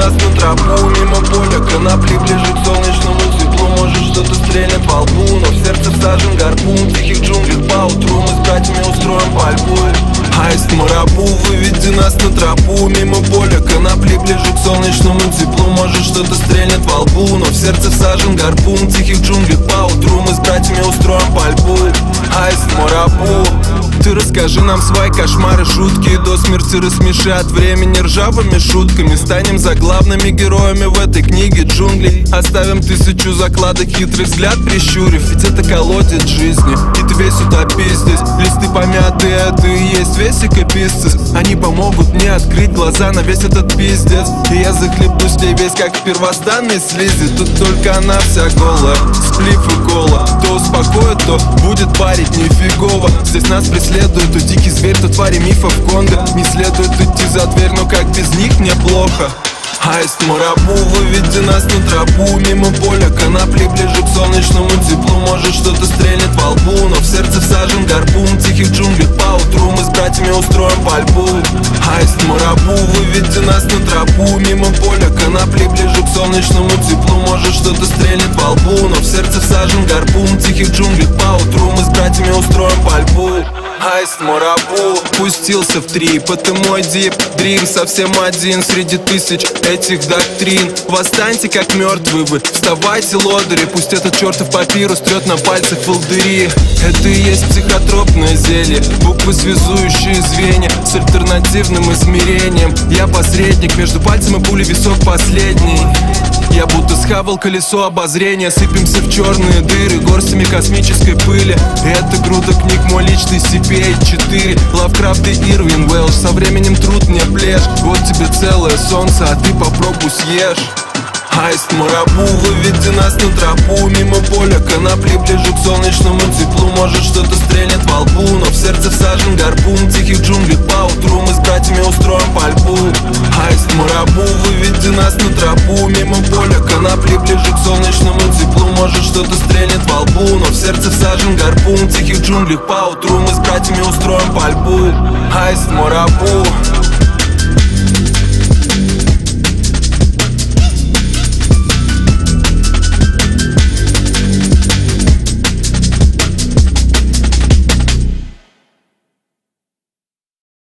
нас на тропу. Мимо поля конопли, ближе к солнечному теплу. Может что-то стрельнет во лбу, но в сердце всажен гарпун. В тихих джунглях поутру мы с братьями устроим пальбу. Аист Марабу, выведи нас на тропу. Мимо поля конопли, ближе к солнечному теплу. Может что-то стрельнет во лбу, но в сердце всажен гарпун. В тихих джунглях поутру мы с братьями устроим пальбу. Аист Марабу, ты расскажи нам свои кошмары, шутки, до смерти рассмеши от времени ржавыми шутками. Станем заглавными героями в этой книге джунглей. Оставим 1000 закладок, хитрый взгляд прищурив. Ведь это колодец жизни, и ты весь утопись здесь. Листы помятые, а ты и есть весь экописцис. Они помогут мне открыть глаза на весь этот пиздец. И я захлеплюсь в ней весь, как в первозданной слизи. Тут только она вся голая, сплив и кола. То успокоит, то будет парить нифигово. Здесь нас преследует то дикий зверь, то твари мифов Конго. Не следует идти за дверь, но как без них мне плохо. Аист Марабу, выведи нас на тропу. Мимо поля конопли, ближе к солнечному теплу. Может что-то стрельнет во лбу, но в сердце всажен гарпун. В тихих джунглях поутру мы с братьями устроим пальбу. Аист Марабу, выведи нас на тропу. Мимо поля конопли, ближе к солнечному теплу. Может что-то стрельнет во лбу, но в сердце всажен гарпун. В тихих джунглях поутру мы с братьями устроим пальбу. Аист Марабу пустился в трип, это мой дип дрим. Совсем один среди тысяч этих доктрин. Восстаньте, как мертвые вы, вставайте, лодыри. Пусть этот чертов папирус трет на пальцах волдыри. Это и есть психотропное зелье, буквы, связующие звенья с альтернативным измерением. Я посредник между пальцем и пулей, висок последний. Я будто схавал колесо обозрения. Сыпемся в черные дыры горстями космической пыли. И это груда книг, мой личный CPA-4. Лавкрафт и Ирвин Уэлш. Со временем труд мне плешь. Вот тебе целое солнце, а ты попробуй съешь. Аист Марабу, выведи нас на тропу. Мимо поля конопли, ближе к солнечному теплу. Может что-то стрельнет во лбу, но в сердце всажен гарпун. В тихих джунглях поутру мы с братьями устроим пальбу. Аист Марабу, выведи нас на тропу. Мимо поля конопли, ближе к солнечному теплу. Может что-то стрельнет во лбу, но в сердце всажен гарпун. В тихих джунглях поутру мы с братьями устроим пальбу. Аист Марабу.